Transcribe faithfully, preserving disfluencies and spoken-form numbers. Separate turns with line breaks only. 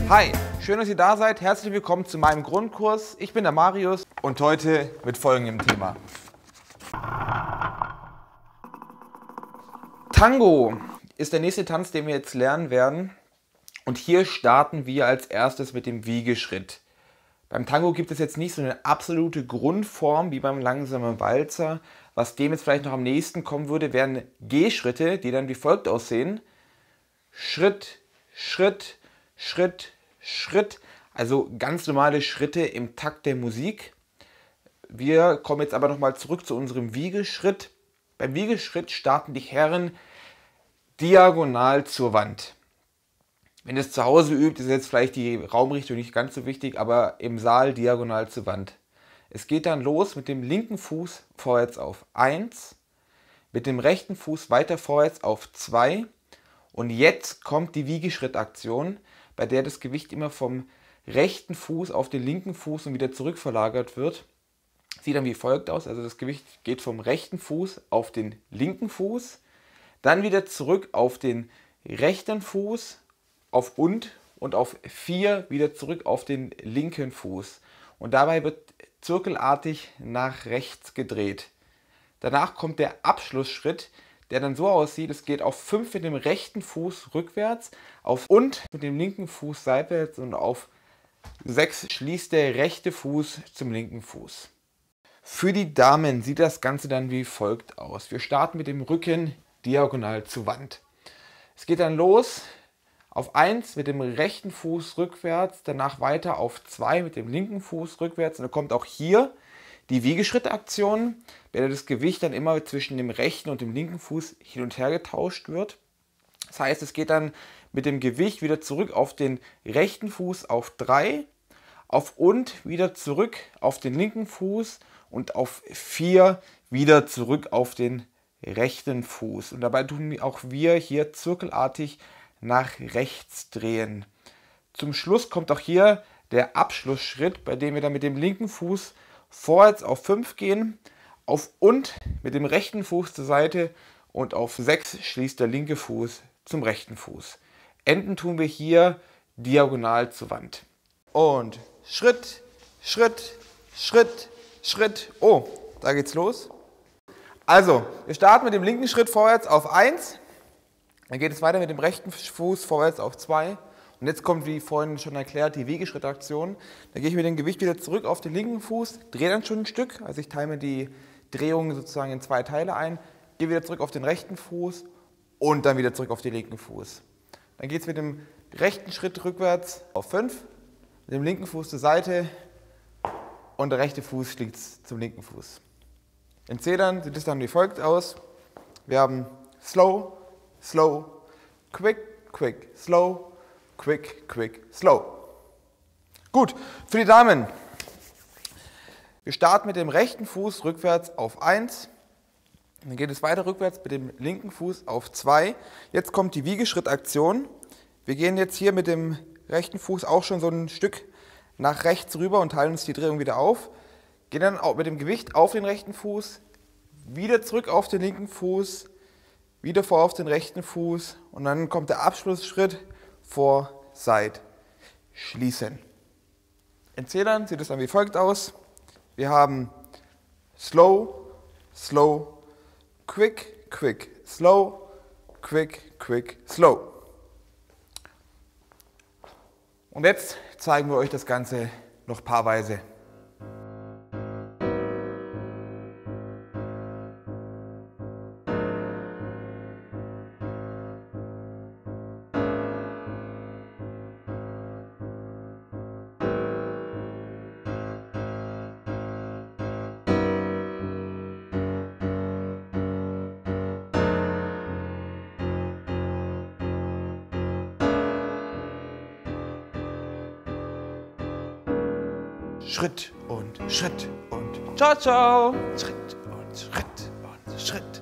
Hi, schön, dass ihr da seid. Herzlich willkommen zu meinem Grundkurs. Ich bin der Marius und heute mit folgendem Thema. Tango ist der nächste Tanz, den wir jetzt lernen werden. Und hier starten wir als erstes mit dem Wiegeschritt. Beim Tango gibt es jetzt nicht so eine absolute Grundform wie beim langsamen Walzer. Was dem jetzt vielleicht noch am nächsten kommen würde, wären Gehschritte, die dann wie folgt aussehen. Schritt, Schritt, Schritt, Schritt. Also ganz normale Schritte im Takt der Musik. Wir kommen jetzt aber nochmal zurück zu unserem Wiegeschritt. Beim Wiegeschritt starten die Herren diagonal zur Wand. Wenn ihr es zu Hause übt, ist jetzt vielleicht die Raumrichtung nicht ganz so wichtig, aber im Saal diagonal zur Wand. Es geht dann los mit dem linken Fuß vorwärts auf eins, mit dem rechten Fuß weiter vorwärts auf zwei und jetzt kommt die Wiegeschrittaktion, bei der das Gewicht immer vom rechten Fuß auf den linken Fuß und wieder zurück verlagert wird. Sieht dann wie folgt aus, also das Gewicht geht vom rechten Fuß auf den linken Fuß, dann wieder zurück auf den rechten Fuß, auf und und auf vier wieder zurück auf den linken Fuß. Und dabei wird zirkelartig nach rechts gedreht. Danach kommt der Abschlussschritt, der dann so aussieht, es geht auf fünf mit dem rechten Fuß rückwärts, auf und mit dem linken Fuß seitwärts und auf sechs schließt der rechte Fuß zum linken Fuß. Für die Damen sieht das Ganze dann wie folgt aus. Wir starten mit dem Rücken diagonal zur Wand. Es geht dann los auf eins mit dem rechten Fuß rückwärts, danach weiter auf zwei mit dem linken Fuß rückwärts und dann kommt auch hier die Wiegeschrittaktion, bei der das Gewicht dann immer zwischen dem rechten und dem linken Fuß hin und her getauscht wird. Das heißt, es geht dann mit dem Gewicht wieder zurück auf den rechten Fuß auf drei, auf und wieder zurück auf den linken Fuß und auf vier wieder zurück auf den rechten Fuß. Und dabei tun auch wir hier zirkelartig nach rechts drehen. Zum Schluss kommt auch hier der Abschlussschritt, bei dem wir dann mit dem linken Fuß vorwärts auf fünf gehen, auf und mit dem rechten Fuß zur Seite und auf sechs schließt der linke Fuß zum rechten Fuß. Enden tun wir hier diagonal zur Wand. Und Schritt, Schritt, Schritt, Schritt. Oh, da geht's los. Also, wir starten mit dem linken Schritt vorwärts auf eins. Dann geht es weiter mit dem rechten Fuß vorwärts auf zwei. Und jetzt kommt, wie vorhin schon erklärt, die Wiegeschrittaktion. Da gehe ich mit dem Gewicht wieder zurück auf den linken Fuß, drehe dann schon ein Stück. Also ich teile mir die Drehung sozusagen in zwei Teile ein. Gehe wieder zurück auf den rechten Fuß und dann wieder zurück auf den linken Fuß. Dann geht es mit dem rechten Schritt rückwärts auf fünf, mit dem linken Fuß zur Seite und der rechte Fuß schlägt zum linken Fuß. In Zählern sieht es dann wie folgt aus. Wir haben Slow, Slow, Quick, Quick, Slow, Quick, Quick, Slow. Gut, für die Damen. Wir starten mit dem rechten Fuß rückwärts auf eins. Dann geht es weiter rückwärts mit dem linken Fuß auf zwei. Jetzt kommt die Wiegeschrittaktion. Wir gehen jetzt hier mit dem rechten Fuß auch schon so ein Stück nach rechts rüber und teilen uns die Drehung wieder auf. Gehen dann auch mit dem Gewicht auf den rechten Fuß, wieder zurück auf den linken Fuß, wieder vor auf den rechten Fuß und dann kommt der Abschlussschritt vor, seit, schließen. In Zählern sieht es dann wie folgt aus. Wir haben Slow, Slow, Quick, Quick, Slow, Quick, Quick, Slow. Und jetzt zeigen wir euch das Ganze noch paarweise. Schritt und Schritt und ciao, ciao. Schritt und Schritt und Schritt.